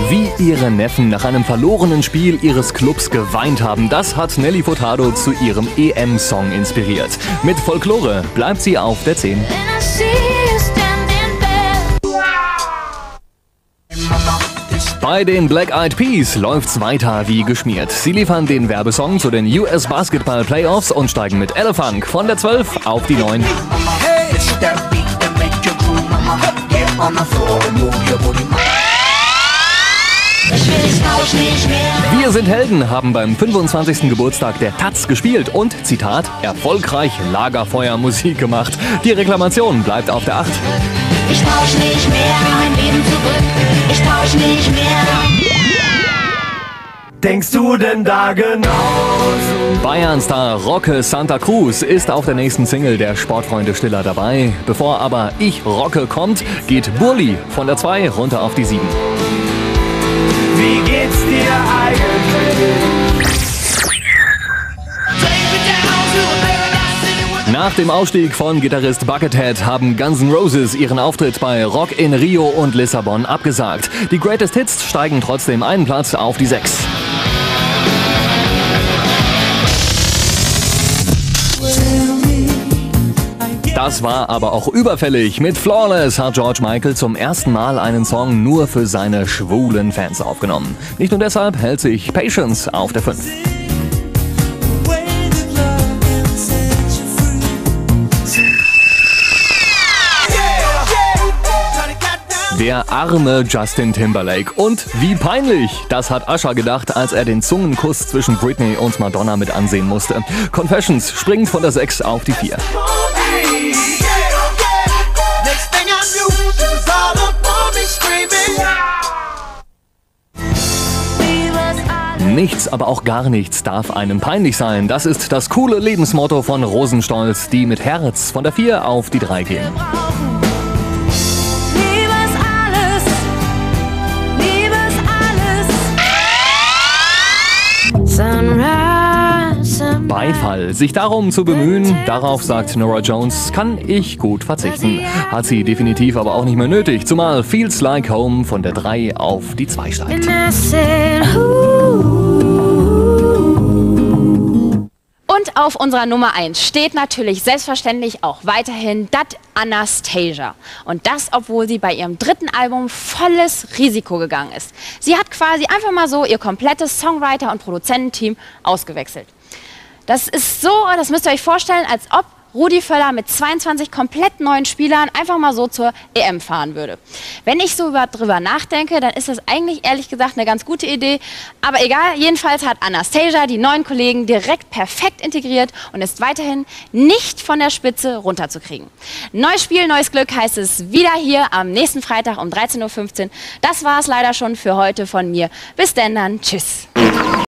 Wie ihre Neffen nach einem verlorenen Spiel ihres Clubs geweint haben, das hat Nelly Furtado zu ihrem EM-Song inspiriert. Mit Folklore bleibt sie auf der 10. Bei den Black Eyed Peas läuft's weiter wie geschmiert. Sie liefern den Werbesong zu den US Basketball Playoffs und steigen mit Elefunk von der 12 auf die 9. Wir sind Helden haben beim 25. Geburtstag der Taz gespielt und, Zitat, erfolgreich Lagerfeuermusik gemacht. Die Reklamation bleibt auf der 8. Ich tausch nicht mehr mein Leben zurück. Ich tausch nicht mehr. Denkst du denn da genauso? Bayern-Star Rocke Santa Cruz ist auf der nächsten Single der Sportfreunde Stiller dabei. Bevor aber Ich Rocke kommt, geht Burli von der 2 runter auf die 7. Wie geht's dir eigentlich? Nach dem Ausstieg von Gitarrist Buckethead haben Guns N' Roses ihren Auftritt bei Rock in Rio und Lissabon abgesagt. Die Greatest Hits steigen trotzdem einen Platz auf die 6. Das war aber auch überfällig. Mit Flawless hat George Michael zum ersten Mal einen Song nur für seine schwulen Fans aufgenommen. Nicht nur deshalb hält sich Patience auf der 5. Der arme Justin Timberlake. Und wie peinlich, das hat Usher gedacht, als er den Zungenkuss zwischen Britney und Madonna mit ansehen musste. Confessions springt von der 6 auf die 4. Nichts, aber auch gar nichts darf einem peinlich sein. Das ist das coole Lebensmotto von Rosenstolz, die mit Herz von der 4 auf die 3 gehen. Beifall. Sich darum zu bemühen, darauf sagt Norah Jones, kann ich gut verzichten. Hat sie definitiv aber auch nicht mehr nötig, zumal Feels Like Home von der 3 auf die 2 steigt. Und auf unserer Nummer 1 steht natürlich selbstverständlich auch weiterhin Dat Anastasia. Und das, obwohl sie bei ihrem dritten Album volles Risiko gegangen ist. Sie hat quasi einfach mal so ihr komplettes Songwriter- und Produzententeam ausgewechselt. Das ist so, das müsst ihr euch vorstellen, als ob Rudi Völler mit 22 komplett neuen Spielern einfach mal so zur EM fahren würde. Wenn ich so drüber nachdenke, dann ist das eigentlich ehrlich gesagt eine ganz gute Idee. Aber egal, jedenfalls hat Anastasia die neuen Kollegen direkt perfekt integriert und ist weiterhin nicht von der Spitze runterzukriegen. Neues Spiel, neues Glück heißt es wieder hier am nächsten Freitag um 13:15 Uhr. Das war es leider schon für heute von mir. Bis denn dann, tschüss.